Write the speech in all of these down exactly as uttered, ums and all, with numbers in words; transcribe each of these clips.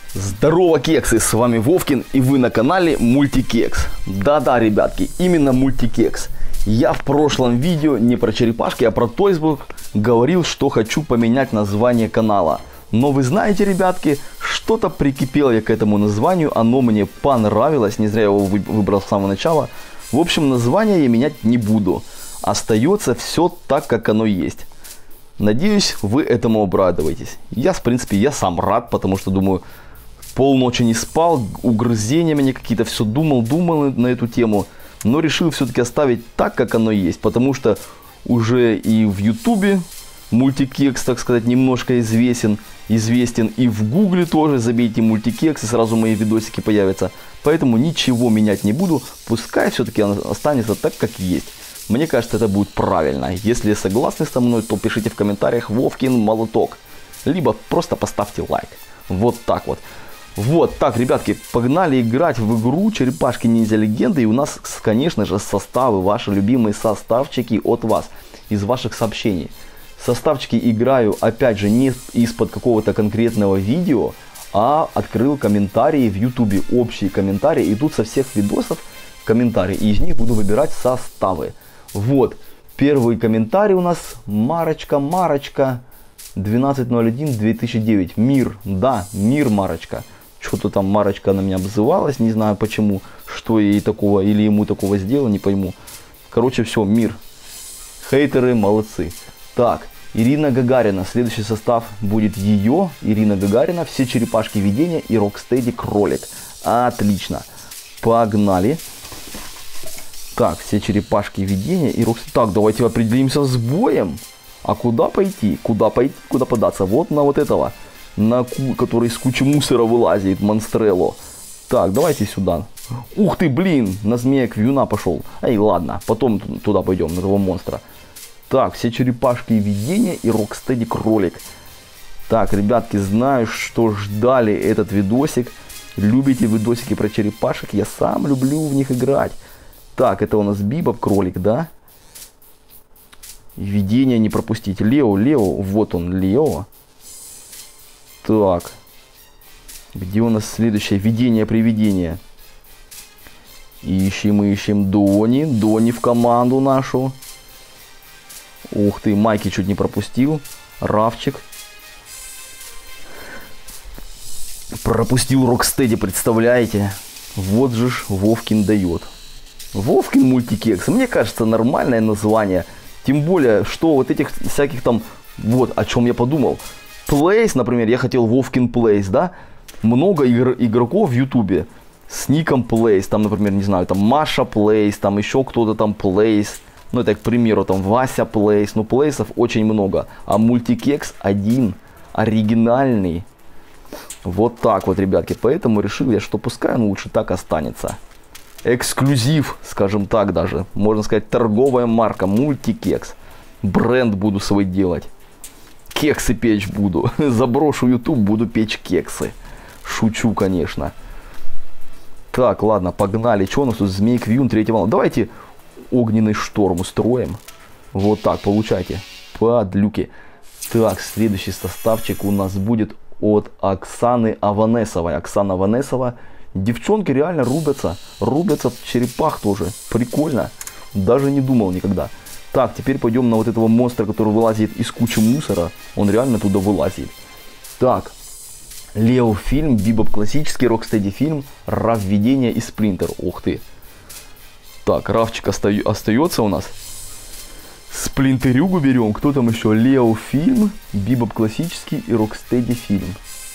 Здорово, кексы, с вами Вовкин, и вы на канале Мультикекс. Да-да, ребятки, именно Мультикекс. Я в прошлом видео не про черепашки, а про Тойсбург говорил, что хочу поменять название канала. Но вы знаете, ребятки, что-то прикипел я к этому названию, оно мне понравилось, не зря его выбрал с самого начала. В общем, название я менять не буду. Остается все так, как оно есть. Надеюсь, вы этому обрадуетесь. Я, в принципе, я сам рад, потому что, думаю, полночи не спал, угрызения мне какие-то, все думал, думал на эту тему. Но решил все-таки оставить так, как оно есть, потому что уже и в Ютубе Мультикекс, так сказать, немножко известен, известен, и в Гугле тоже забейте Мультикекс, и сразу мои видосики появятся. Поэтому ничего менять не буду, пускай все-таки останется так, как есть. Мне кажется, это будет правильно. Если согласны со мной, то пишите в комментариях Вовкин молоток. Либо просто поставьте лайк. Вот так вот. Вот так, ребятки, погнали играть в игру Черепашки Ниндзя Легенды. И у нас, конечно же, составы, ваши любимые составчики от вас, из ваших сообщений. Составчики играю, опять же, не из-под какого-то конкретного видео, а открыл комментарии в Ютубе, общие комментарии. И тут со всех видосов комментарии, и из них буду выбирать составы. Вот, первый комментарий у нас Марочка, Марочка, двенадцать ноль один две тысячи девять. Мир, да, мир, Марочка. Что-то там Марочка на меня обзывалась, не знаю почему, что ей такого или ему такого сделал, не пойму. Короче, все, мир. Хейтеры молодцы. Так, Ирина Гагарина, следующий состав будет ее, Ирина Гагарина, все черепашки видения и Рокстеди кролик. Отлично, погнали. Так, все черепашки видения и Рокстеди. Так, давайте определимся с боем. А куда пойти? Куда пойти? Куда податься? Вот на вот этого. На ку, который с кучи мусора вылазит, Монстрелло. Так, давайте сюда. Ух ты, блин, на змея Квюна пошел. Эй, ладно, потом туда пойдем, на этого монстра. Так, все черепашки видения и Рокстеди кролик. Так, ребятки, знаю, что ждали этот видосик. Любите видосики про черепашек? Я сам люблю в них играть. Так, это у нас Бибоп кролик, да? Видение не пропустить. Лео, Лео, вот он, Лео. Так. Где у нас следующее? Видение, привидение. Ищем, ищем Дони. Дони в команду нашу. Ух ты, Майки чуть не пропустил. Равчик. Пропустил Рокстеди, представляете? Вот же ж Вовкин дает. Вовкин Мультикекс. Мне кажется, нормальное название. Тем более, что вот этих всяких там... Вот о чем я подумал. Плейс, например, я хотел Вовкин Плейс, да? Много игр, игроков в Ютубе с ником Плейс. Там, например, не знаю, там Маша Плейс, там еще кто-то там Плейс. Ну, это, к примеру, там Вася Плейс. Ну, Плейсов очень много. А Мультикекс один, оригинальный. Вот так вот, ребятки. Поэтому решил я, что пускай он лучше так останется. Эксклюзив, скажем так даже. Можно сказать, торговая марка Мультикекс. Бренд буду свой делать. Кексы печь буду. Заброшу YouTube, буду печь кексы. Шучу, конечно. Так, ладно, погнали. Что у нас тут? Змей Квюн, третья волна. Давайте огненный шторм устроим. Вот так, получайте. Подлюки. Так, следующий составчик у нас будет от Оксаны Аванесовой. Оксана Аванесова. Девчонки реально рубятся. Рубятся в черепах тоже. Прикольно. Даже не думал никогда. Так, теперь пойдем на вот этого монстра, который вылазит из кучи мусора. Он реально туда вылазит. Так. Лео фильм, Бибоп классический, Рокстеди фильм, Раф видение и Сплинтер. Ух ты. Так, Рафчик оста- остается у нас. Сплинтерюгу берем. Кто там еще? Лео фильм, Бибоп классический и Рокстеди фильм.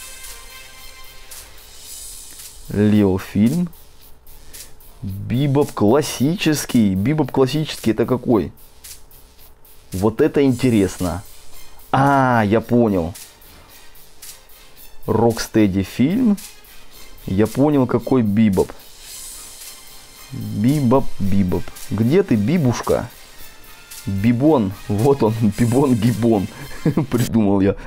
Лео фильм. Бибоп классический. Бибоп классический это какой? Вот это интересно. А, я понял. Рокстеди фильм. Я понял, какой Бибоп. Бибоп, Бибоп. Где ты, Бибушка? Бибон. Вот он, Бибон, Гибон. Придумал я.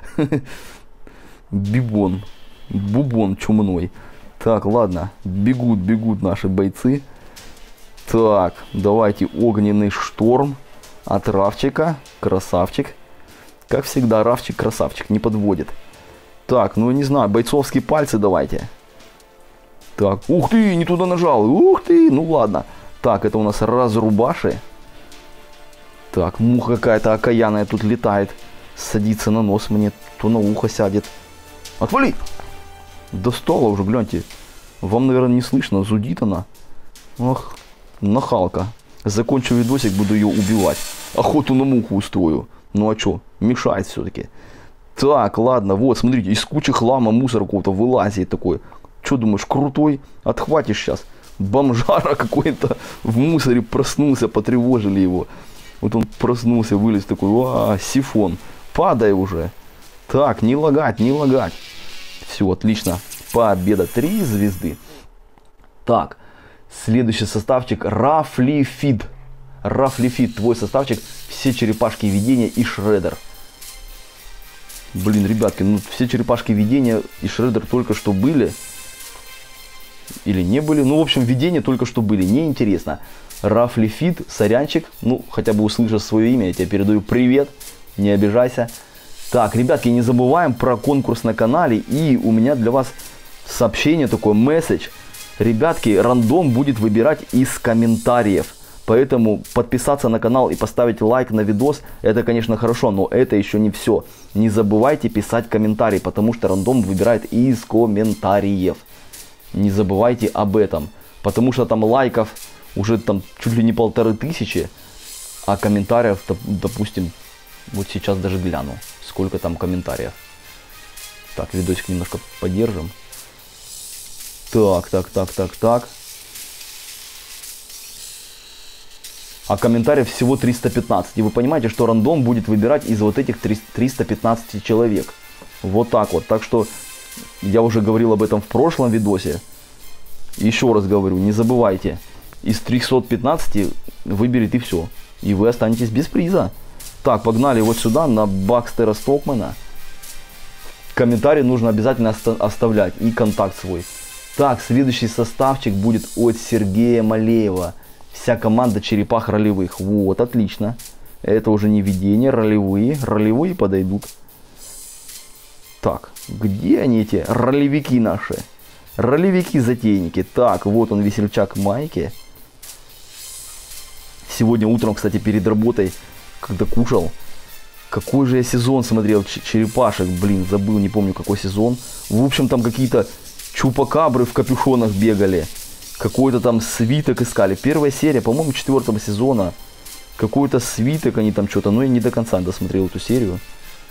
Бибон. Бубон чумной. Так, ладно. Бегут, бегут наши бойцы. Так, давайте огненный шторм от Равчика. Красавчик. Как всегда, Равчик красавчик, не подводит. Так, ну не знаю, бойцовские пальцы давайте. Так, ух ты, не туда нажал. Ух ты, ну ладно. Так, это у нас разрубаши. Так, муха какая-то окаянная тут летает. Садится на нос мне, то на ухо сядет. Отвали! Достала уже, гляньте. Вам, наверное, не слышно, зудит она. Ох, нахалка. Закончу видосик, буду ее убивать. Охоту на муху устрою. Ну а чё, мешает все-таки. Так, ладно, вот, смотрите, из кучи хлама, мусора какого-то вылазит такой. Чё думаешь, крутой? Отхватишь сейчас. Бомжара какой-то в мусоре проснулся, потревожили его. Вот он проснулся, вылез такой, а, сифон. Падай уже. Так, не лагать, не лагать. Все, отлично. Победа. Три звезды. Так, следующий составчик Roughly Feed. Roughly Feed, твой составчик. Все черепашки видения и Шреддер. Блин, ребятки, ну все черепашки видения и Шреддер только что были. Или не были. Ну, в общем, видения только что были. Неинтересно. Roughly Feed, сорянчик. Ну, хотя бы услышав свое имя, я тебе передаю привет. Не обижайся. Так, ребятки, не забываем про конкурс на канале. И у меня для вас сообщение, такой месседж. Ребятки, рандом будет выбирать из комментариев. Поэтому подписаться на канал и поставить лайк на видос, это, конечно, хорошо, но это еще не все. Не забывайте писать комментарии, потому что рандом выбирает из комментариев. Не забывайте об этом. Потому что там лайков уже там чуть ли не полторы тысячи, а комментариев, допустим, вот сейчас даже гляну, сколько там комментариев. Так, видосик немножко поддержим. Так, так, так, так, так. А комментариев всего триста пятнадцать. И вы понимаете, что рандом будет выбирать из вот этих триста пятнадцати человек. Вот так вот. Так что я уже говорил об этом в прошлом видосе. Еще раз говорю, не забывайте. Из трёхсот пятнадцати выберет и все. И вы останетесь без приза. Так, погнали вот сюда, на Бакстера Стокмана. Комментарий нужно обязательно оставлять. И контакт свой. Так, следующий составчик будет от Сергея Малеева. Вся команда черепах ролевых. Вот, отлично. Это уже не видение, ролевые. Ролевые подойдут. Так, где они эти ролевики наши? Ролевики-затейники. Так, вот он, весельчак Майки. Сегодня утром, кстати, перед работой, когда кушал, какой же я сезон смотрел черепашек. Блин, забыл, не помню какой сезон. В общем, там какие-то чупакабры в капюшонах бегали. Какой-то там свиток искали. Первая серия, по-моему, четвертого сезона. Какой-то свиток они там что-то. Но я не до конца досмотрел эту серию.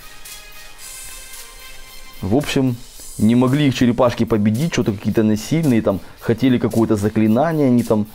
В общем, не могли их черепашки победить. Что-то какие-то насильные там. Хотели какое-то заклинание. Они там...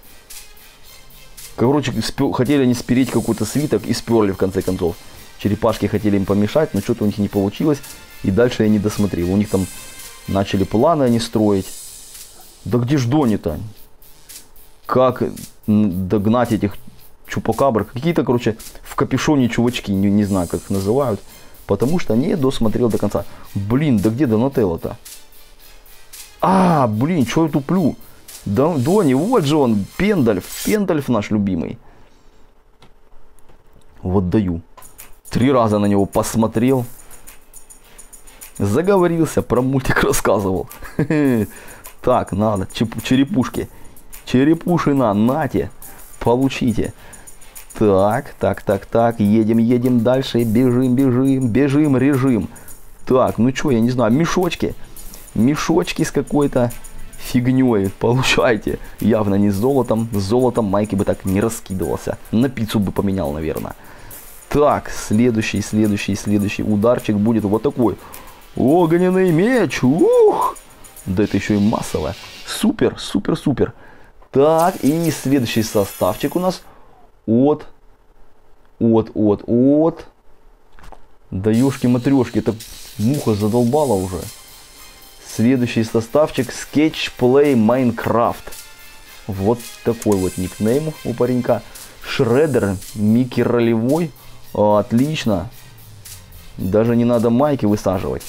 Короче, хотели они спереть какой-то свиток и сперли в конце концов. Черепашки хотели им помешать, но что-то у них не получилось. И дальше я не досмотрел. У них там начали планы они строить. Да где ж Дони-то? Как догнать этих чупакабр? Какие-то, короче, в капюшоне чувачки, не, не знаю, как их называют. Потому что не досмотрел до конца. Блин, да где Донателло-то? А, блин, что я туплю? Да, Дони, вот же он, Пендальф, Пендальф наш любимый. Вот даю. Три раза на него посмотрел. Заговорился, про мультик рассказывал. Так, надо, черепушки. Черепушина, нате, получите. Так, так, так, так, едем, едем дальше, бежим, бежим, бежим, режим. Так, ну что, я не знаю, мешочки. Мешочки с какой-то фигней, получайте. Явно не с золотом, с золотом Майки бы так не раскидывался. На пиццу бы поменял, наверное. Так, следующий, следующий, следующий ударчик будет вот такой. Огненный меч, ух! Да это еще и массовое. Супер, супер, супер. Так, и следующий составчик у нас от, от, от, от. Да ёшки-матрешки, это муха задолбала уже. Следующий составчик Sketch Play Minecraft. Вот такой вот никнейм у паренька. Шреддер, Микки ролевой. О, отлично. Даже не надо майки высаживать.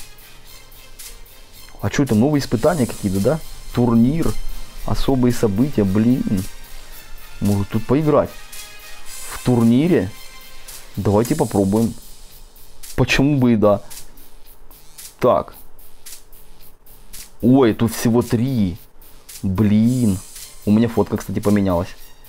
А что это, новые испытания какие-то, да? Турнир, особые события, блин. Может тут поиграть. В турнире? Давайте попробуем. Почему бы и да. Так, Ой, тут всего три. Блин. У меня фотка, кстати, поменялась.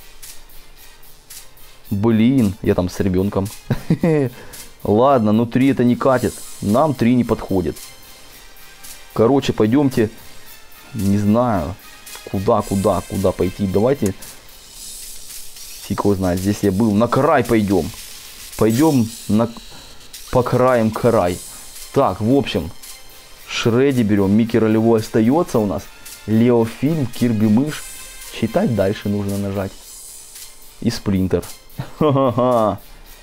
Блин, я там с ребенком. Ладно, ну три это не катит. Нам три не подходит. Короче, пойдемте. Не знаю. Куда, куда, куда пойти. Давайте. Фиг его знает. Здесь я был. На край пойдем. Пойдем на... по краям край. Так, в общем. Шредди берем. Микки ролевой остается у нас. Лео фильм, Кирби мышь. Читать дальше нужно нажать. И Сплинтер. Ха-ха-ха.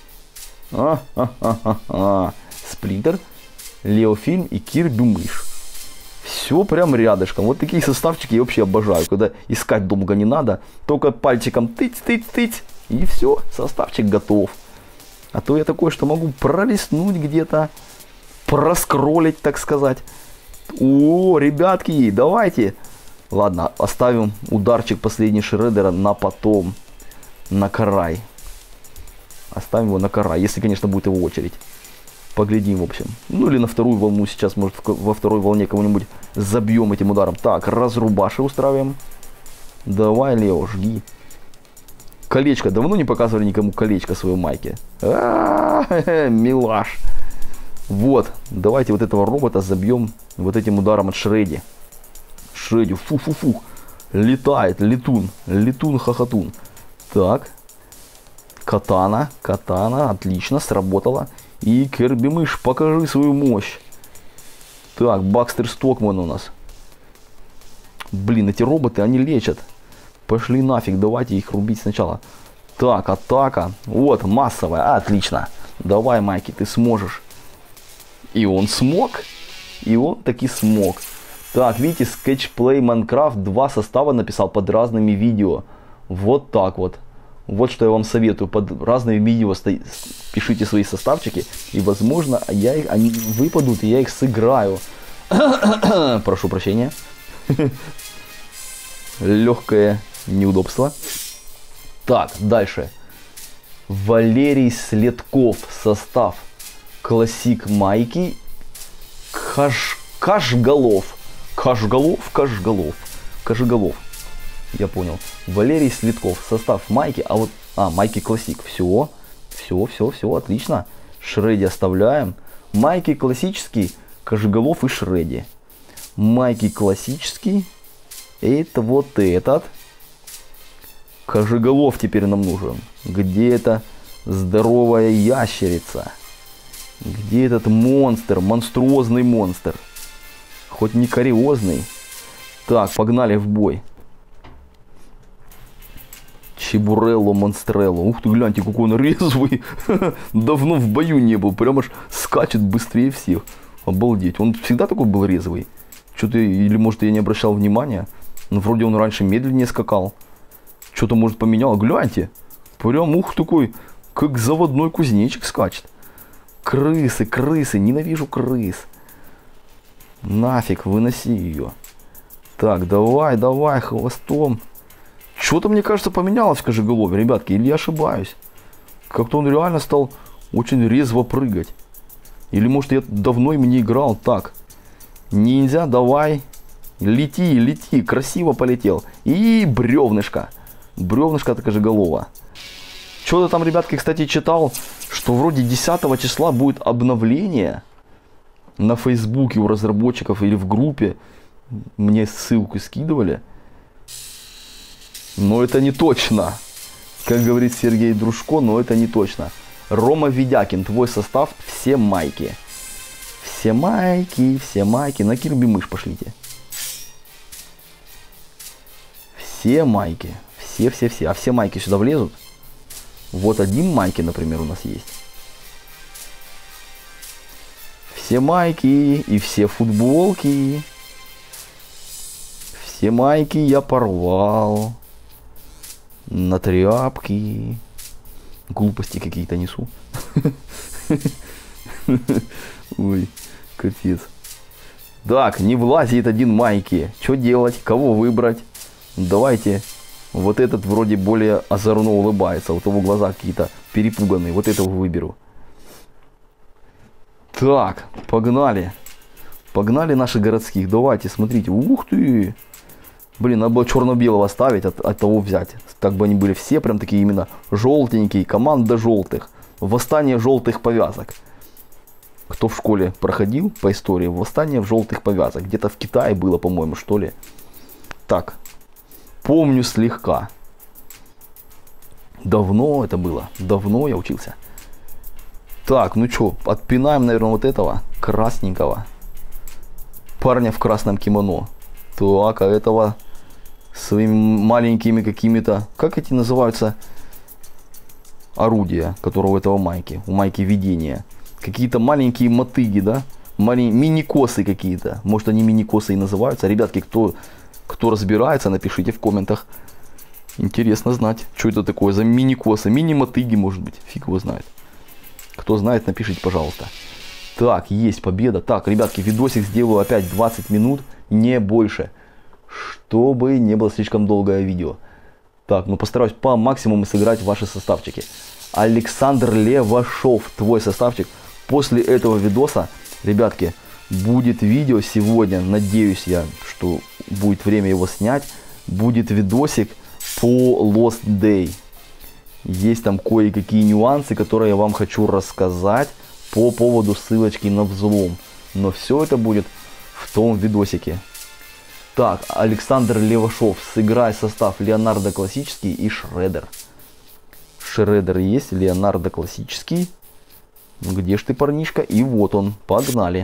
А-ха-ха-ха. Сплинтер, Лео фильм и Кирби мышь. Все прям рядышком. Вот такие составчики я вообще обожаю. Когда искать долго не надо. Только пальчиком тыц-тыц-тыц. И все, составчик готов. А то я такой, что могу пролистнуть где-то. Проскроллить, так сказать. О, ребятки, давайте. Ладно, оставим ударчик последний Шреддера на потом. На край. Оставим его на край. Если, конечно, будет его очередь. Поглядим, в общем. Ну или на вторую волну сейчас, может, во второй волне кого-нибудь забьем этим ударом. Так, разрубаши устраиваем. Давай, Лео, жги. Колечко. Давно не показывали никому колечко своей майки. А-а-а, милаш. Вот. Давайте вот этого робота забьем вот этим ударом от Шредди. Шредди. Фу-фу-фу. Летает. Летун. Летун-хохотун. Так. Катана. Катана. Отлично. Сработало. И Кирби мышь, покажи свою мощь. Так, Бакстер Стокман у нас. Блин, эти роботы, они лечат. Пошли нафиг, давайте их рубить сначала. Так, атака. Вот, массовая, отлично. Давай, Майки, ты сможешь. И он смог. И он таки смог. Так, видите, Sketchplay Minecraft два состава написал под разными видео. Вот так вот. Вот что я вам советую. Под разные видео пишите свои составчики. И, возможно, я их, они выпадут, и я их сыграю. Прошу прощения. Легкое неудобство. Так, дальше. Валерий Следков. Состав. Классик майки. Каш... Кашголов. Кашголов, Кашголов. Кашголов. Я понял. Валерий Следков. Состав майки. А вот... А, майки классик. Все. Все, все, все. Отлично. Шредди оставляем. Майки классический. Кашголов и Шредди. Майки классический. Это вот этот. Кашголов теперь нам нужен. Где эта здоровая ящерица? Где этот монстр? Монструозный монстр. Хоть не кариозный. Так, погнали в бой. Чебурелло, монстрелло. Ух ты, гляньте, какой он резвый. Давно в бою не был. Прям аж скачет быстрее всех. Обалдеть. Он всегда такой был резвый. Что-то, или может я не обращал внимания. Ну, вроде он раньше медленнее скакал. Что-то, может, поменял. Гляньте. Прям, ух, такой, как заводной кузнечик скачет. Крысы, крысы. Ненавижу крыс. Нафиг, выноси ее. Так, давай, давай, хвостом. Что-то, мне кажется, поменялось в Кашеголове, ребятки. Или я ошибаюсь. Как-то он реально стал очень резво прыгать. Или, может, я давно им не играл. Так. Ниндзя, давай. Лети, лети. Красиво полетел. И бревнышко. Бревнышко от Кашеголова. Что-то там, ребятки, кстати, читал, что вроде десятого числа будет обновление на Фейсбуке у разработчиков или в группе. Мне ссылку скидывали. Но это не точно. Как говорит Сергей Дружко, но это не точно. Рома Ведякин, твой состав, все майки. Все майки, все майки. На Кирби мышь пошлите. Все майки. Все-все-все. А все майки сюда влезут? Вот один майки, например, у нас есть. Все майки и все футболки. Все майки я порвал. На тряпки. Глупости какие-то несу. Ой, капец. Так, не влазит один майки. Что делать? Кого выбрать? Давайте. Вот этот вроде более озорно улыбается. У того глаза какие-то перепуганные. Вот этого выберу. Так, погнали. Погнали наших городских. Давайте, смотрите. Ух ты. Блин, надо было черно-белого ставить, от, от того взять. Так бы они были все прям такие именно желтенькие. Команда желтых. Восстание желтых повязок. Кто в школе проходил по истории? Восстание в желтых повязок. Где-то в Китае было, по-моему, что ли. Так. Помню слегка. Давно это было. Давно я учился. Так, ну что, отпинаем, наверное, вот этого красненького. Парня в красном кимоно. Так, а этого своими маленькими какими-то... Как эти называются? Орудия, которые у этого майки. У майки видения. Какие-то маленькие мотыги, да? Мали... Мини-косы какие-то. Может, они мини-косы и называются. Ребятки, кто, кто разбирается, напишите в комментах. Интересно знать, что это такое за мини-косы. Мини-мотыги, может быть. Фиг его знает. Кто знает, напишите, пожалуйста. Так, есть победа. Так, ребятки, видосик сделаю опять двадцать минут, не больше. Чтобы не было слишком долгое видео. Так, ну постараюсь по максимуму сыграть ваши составчики. Александр Левашов, твой составчик. После этого видоса, ребятки, будет видео сегодня. Надеюсь я, что будет время его снять. Будет видосик по Lost Day. Есть там кое-какие нюансы, которые я вам хочу рассказать по поводу ссылочки на взлом. Но все это будет в том видосике. Так, Александр Левашов. Сыграй состав Леонардо классический и Шредер. Шредер есть, Леонардо классический. Где ж ты, парнишка? И вот он. Погнали.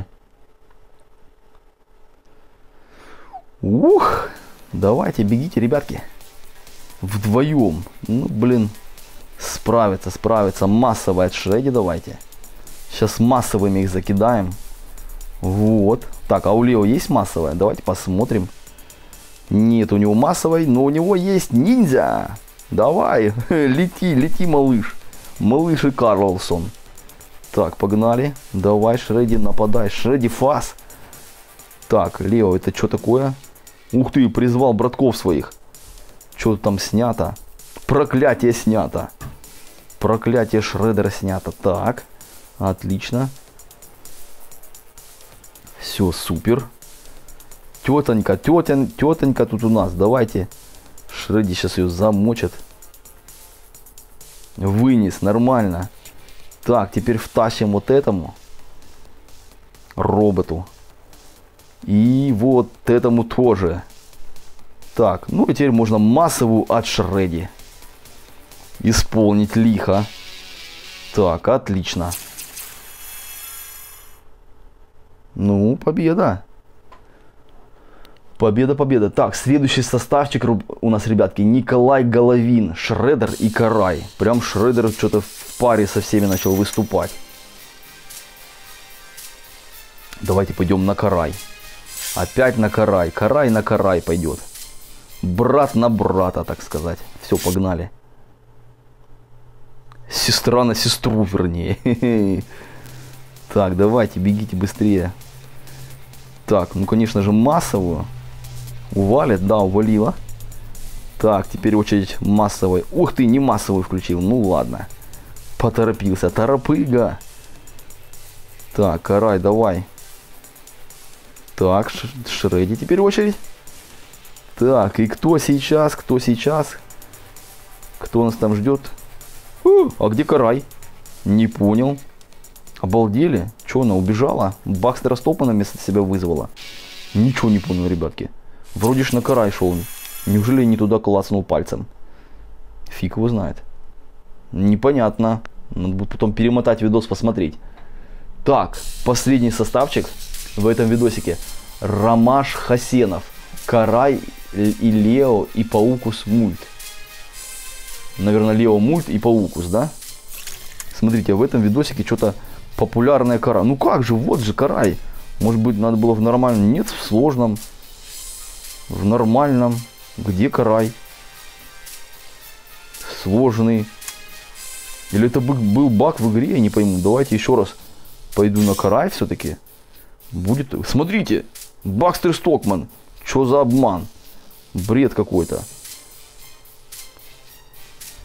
Ух. Давайте, бегите, ребятки. Вдвоем. Ну, блин. Справиться, справиться. Массовое от Шреди давайте. Сейчас массовыми их закидаем. Вот. Так, а у Лео есть массовая? Давайте посмотрим. Нет у него массовой, но у него есть ниндзя. Давай, лети, лети, малыш. Малыш и Карлсон. Так, погнали. Давай, Шредди, нападай. Шредди, фас. Так, Лео, это что такое? Ух ты, призвал братков своих. Что там снято? Проклятие снято. Проклятие Шреддера снято. Так, отлично. Все, супер. Тетонька, тетен, тетонька тут у нас. Давайте. Шредди сейчас ее замочат. Вынес, нормально. Так, теперь втащим вот этому роботу. И вот этому тоже. Так, ну и теперь можно массовую от Шредди исполнить лихо. Так, отлично. Ну, победа. Победа, победа. Так, следующий составчик у нас, ребятки, Николай Головин, Шредер и Карай. Прям Шредер что-то в паре со всеми начал выступать. Давайте пойдем на Карай. Опять на Карай. Карай на Карай пойдет. Брат на брата, так сказать. Все, погнали. Сестра на сестру, вернее. Так, давайте, бегите быстрее. Так, ну, конечно же, массовую. Увалит, да, увалила. Так, теперь очередь массовой. Ух ты, не массовую включил. Ну ладно. Поторопился. Торопыга. Так, Карай, давай. Так, Шредди теперь очередь. Так, и кто сейчас? Кто сейчас? Кто нас там ждет? У, а где Карай? Не понял. Обалдели? Че, она убежала? Бакстера Стопана вместо себя вызвала? Ничего не понял, ребятки. Вроде ж на Карай шел. Неужели не туда клацнул пальцем? Фиг его знает. Непонятно. Надо будет потом перемотать видос, посмотреть. Так, последний составчик в этом видосике. Ромаш Хасенов. Карай и Лео и Паукус мульт. Наверное, Лео мульт и Паукус, да? Смотрите, в этом видосике что-то популярная Карай. Ну как же, вот же Карай. Может быть, надо было в нормальном. Нет, в сложном. В нормальном. Где Карай? Сложный. Или это был баг в игре, я не пойму. Давайте еще раз пойду на Карай все-таки. Будет. Смотрите. Бакстер Стокман. Что за обман? Бред какой-то.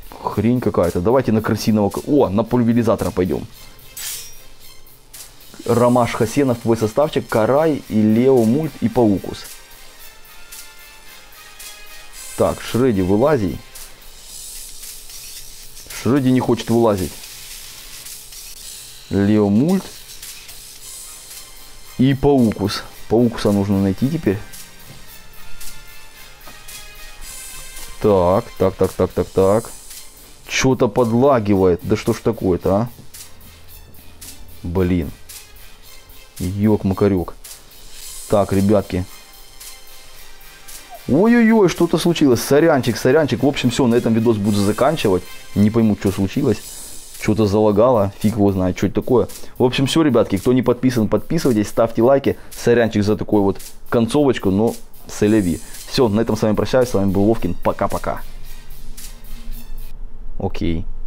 Хрень какая-то. Давайте на крысиного... О, на пульверизатора пойдем. Ромаш Хасенов, твой составчик, Карай, и Лео Мульт, и Паукус. Так, Шреди, вылази. Шреди не хочет вылазить. Лео Мульт. И Паукус. Паукуса нужно найти теперь. Так, так, так, так, так, так. Что-то подлагивает. Да что ж такое-то, а? Блин. Ёк-макарёк. Так, ребятки. Ой-ой-ой, что-то случилось. Сорянчик, сорянчик. В общем, все, на этом видос буду заканчивать. Не пойму, что случилось. Что-то залагало. Фиг его знает, что это такое. В общем, все, ребятки. Кто не подписан, подписывайтесь. Ставьте лайки. Сорянчик за такую вот концовочку, но селеви. Все, на этом с вами прощаюсь. С вами был Вовкин. Пока-пока. Окей.